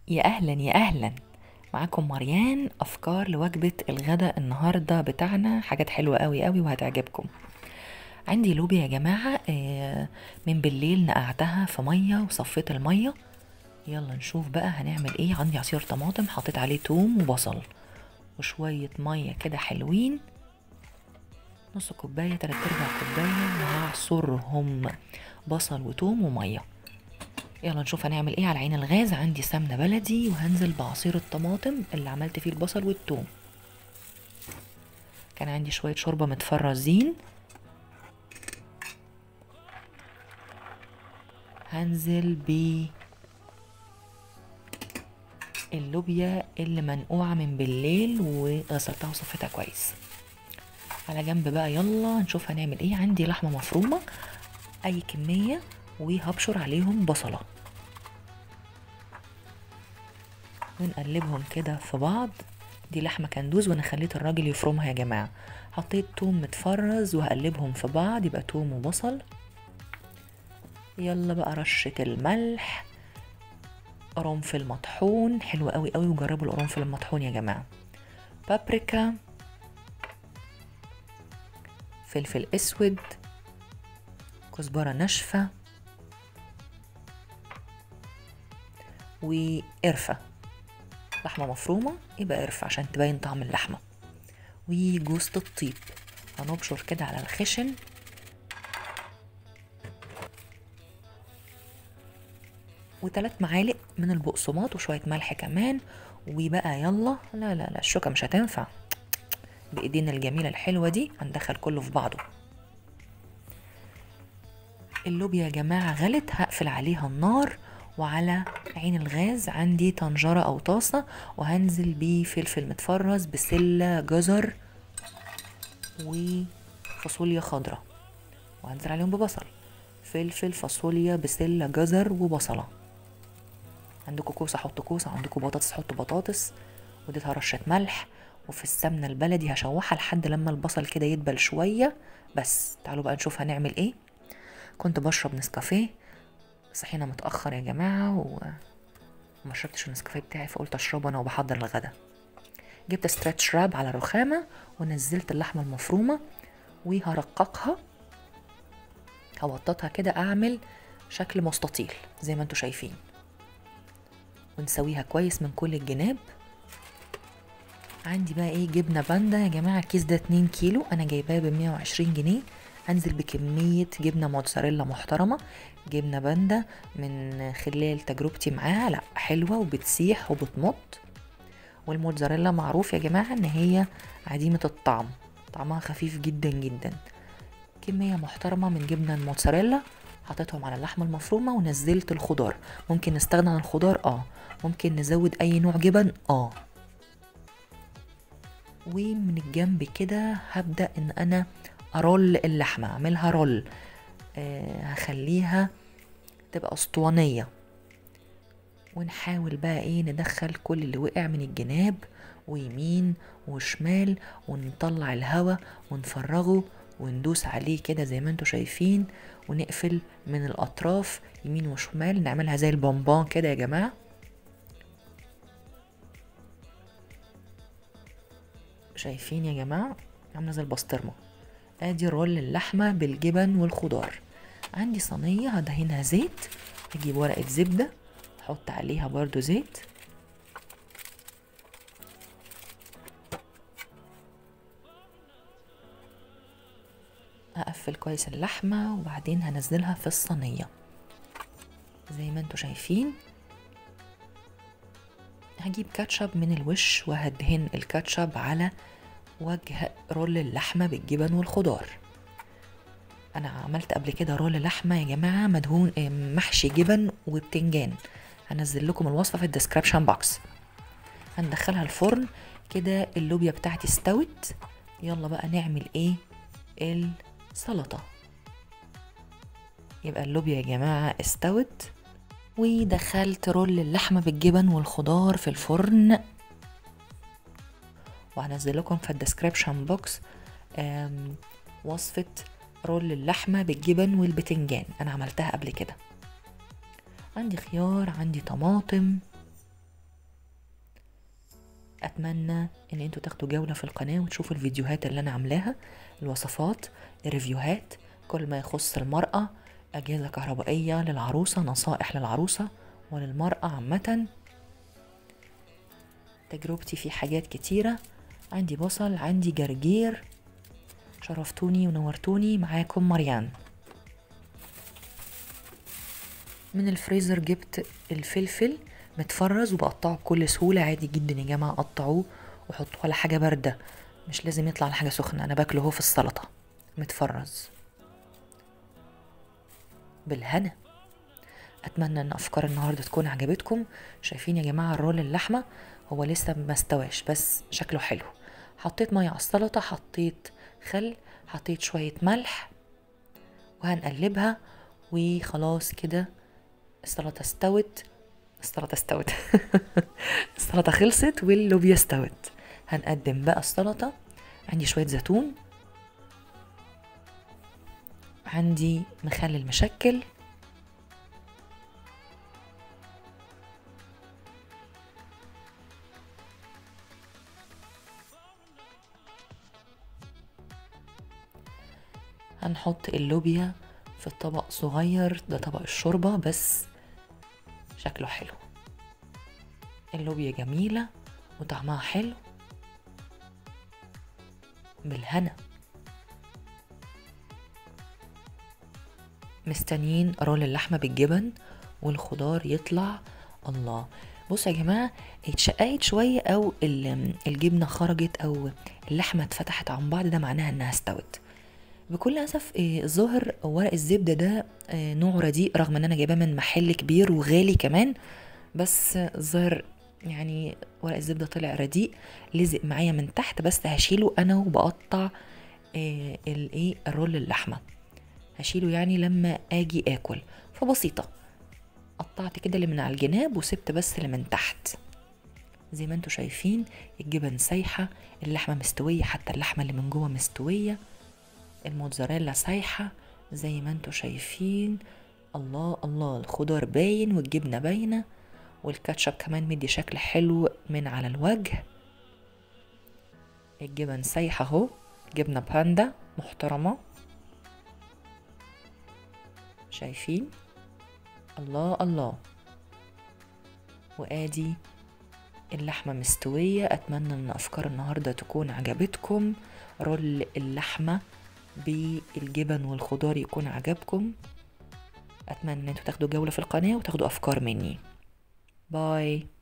يا أهلا يا أهلا. معاكم مريان، أفكار لوجبة الغداء النهاردة بتاعنا. حاجات حلوة قوي قوي وهتعجبكم. عندي لوبيا يا جماعة، من بالليل نقعتها في مية وصفيت المية. يلا نشوف بقى هنعمل ايه. عندي عصير طماطم حطيت عليه توم وبصل وشوية مية كده حلوين، نص كوباية 3/4 كوباية، وهعصرهم بصل وتوم ومية. يلا نشوف هنعمل ايه. على عين الغاز عندي سمنة بلدي، وهنزل بعصير الطماطم اللي عملت فيه البصل والثوم. كان عندي شوية شوربة متفرزين، هنزل باللوبيا اللي منقوعة من بالليل وغسلتها وصفيتها كويس. على جنب بقى يلا نشوف هنعمل ايه. عندي لحمة مفرومة اي كمية، وهبشر عليهم بصلة ونقلبهم كده في بعض. دي لحمة كندوز وانا خليت الراجل يفرمها يا جماعة. حطيت توم متفرز وهقلبهم في بعض، يبقى توم وبصل. يلا بقى رشة الملح، قرنفل مطحون حلو قوي قوي، وجربوا القرنفل المطحون يا جماعة. بابريكا، فلفل اسود، كزبرة ناشفة، وقرفة. لحمة مفرومة يبقى قرفة عشان تبين طعم اللحمة، وجوزة الطيب. هنبشر كده على الخشن. و3 معالق من البقسماط وشوية ملح كمان. وبقى يلا، لا لا لا الشوكة مش هتنفع، بايدينا الجميلة الحلوة دي هندخل كله في بعضه. اللوبيا يا جماعة غلت، هقفل عليها النار، وعلى عين الغاز عندي طنجرة أو طاسة، وهنزل بيه فلفل متفرز، بسلة، جزر، وفاصوليا خضراء، وهنزل عليهم ببصل. فلفل، فاصوليا، بسلة، جزر، وبصلة. عندكم كوسة حطوا كوسة، عندكم بطاطس حطوا بطاطس. وديتها رشة ملح، وفي السمنة البلدي هشوحها لحد لما البصل كده يدبل شوية. بس تعالوا بقى نشوف هنعمل ايه. كنت بشرب نسكافيه، صحينا متأخر يا جماعة وما شربتش النسكافيه بتاعي، فقلت اشربه انا وبحضر الغدا. جبت ستريتش راب على رخامة، ونزلت اللحمة المفرومة وهرققها، هوططها كده اعمل شكل مستطيل زي ما انتوا شايفين، ونسويها كويس من كل الجناب. عندي بقى ايه، جبنة باندا يا جماعة. الكيس ده 2 كيلو، انا جايباه ب120 جنيه. انزل بكمية جبنة موتزاريلا محترمة. جبنة باندا من خلال تجربتي معاها، لا حلوة وبتسيح وبتمط. والموتزاريلا معروف يا جماعة ان هي عديمة الطعم، طعمها خفيف جدا جدا. كمية محترمة من جبنة الموتزاريلا، حطيتهم على اللحمة المفرومة ونزلت الخضار. ممكن نستغنى عن الخضار، ممكن نزود اي نوع جبن. ومن الجنب كده هبدأ ان انا ارول اللحمة، اعملها رول. هخليها تبقى اسطوانية. ونحاول بقى ايه، ندخل كل اللي وقع من الجناب ويمين وشمال، ونطلع الهواء ونفرغه، وندوس عليه كده زي ما انتوا شايفين، ونقفل من الاطراف يمين وشمال، نعملها زي البونبون كده يا جماعة. شايفين يا جماعة، عاملة زي البسطرمة. ادي رول اللحمة بالجبن والخضار. عندي صينية هدهنها زيت، هجيب ورقة زبدة احط عليها برضو زيت، هقفل كويس اللحمة، وبعدين هنزلها في الصينية زي ما انتوا شايفين. هجيب كاتشب من الوش وهدهن الكاتشب على وجه رول اللحمة بالجبن والخضار. انا عملت قبل كده رول لحمة يا جماعة مدهون محشي جبن وبتنجان، هنزل لكم الوصفة في الديسكريبشن بوكس. هندخلها الفرن كده. اللوبيا بتاعتي استوت، يلا بقى نعمل ايه، السلطة. يبقى اللوبيا يا جماعة استوت، ودخلت رول اللحمة بالجبن والخضار في الفرن، وهنزل لكم في الديسكريبشن بوكس وصفة رول اللحمة بالجبن والبتنجان، انا عملتها قبل كده. عندي خيار، عندي طماطم، اتمنى ان انتوا تاخدوا جولة في القناة وتشوفوا الفيديوهات اللي انا عاملاها، الوصفات، الريفيوهات، كل ما يخص المرأة، اجهزة كهربائية للعروسة، نصائح للعروسة وللمرأة عامة، تجربتي في حاجات كتيرة. عندي بصل، عندي جرجير. شرفتوني ونورتوني. معاكم مريان. من الفريزر جبت الفلفل متفرز وبقطعه بكل سهولة، عادي جدا يا جماعة، قطعوه وحطوه على حاجة باردة، مش لازم يطلع على حاجة سخنة. انا باكله هو في السلطة متفرز. بالهنا. اتمنى ان افكار النهاردة تكون عجبتكم. شايفين يا جماعة الرول اللحمة هو لسه ما استواش بس شكله حلو. حطيت مية على السلطة، حطيت خل، حطيت شوية ملح، وهنقلبها وخلاص كده. السلطة استوت. السلطة خلصت واللوبيا استوت. هنقدم بقى السلطة. عندي شوية زيتون، عندي مخلل مشكل، هنحط اللوبيا في طبق صغير، ده طبق الشوربة بس شكله حلو. اللوبيا جميلة وطعمها حلو. بالهنا. مستنيين رول اللحمة بالجبن والخضار يطلع. الله. بصوا يا جماعة، اتشققت شوية او الجبنة خرجت او اللحمة اتفتحت عن بعض، ده معناها انها استوت. بكل اسف الظاهر ورق الزبدة ده نوعه رديء، رغم ان انا جايباه من محل كبير وغالي كمان، بس الظاهر يعني ورق الزبدة طلع رديء، لزق معايا من تحت. بس هشيله انا وبقطع الرول اللحمة، هشيله يعني لما اجي اكل. فبسيطة، قطعت كده اللي من على الجناب وسبت بس اللي من تحت. زي ما انتوا شايفين الجبن سايحة، اللحمة مستوية، حتى اللحمة اللي من جوه مستوية، الموتزاريلا سايحة زي ما انتوا شايفين. الله الله، الخضار باين والجبنة باينة والكاتشب كمان مدي شكل حلو من على الوجه. الجبن سايحة اهو، جبنة باندا محترمة. شايفين؟ الله الله. وادي اللحمة مستوية. اتمنى ان افكار النهاردة تكون عجبتكم. رول اللحمة بالجبن والخضار يكون عجبكم. اتمنى ان انتوا تاخدوا جولة في القناة وتاخدوا افكار مني. باي.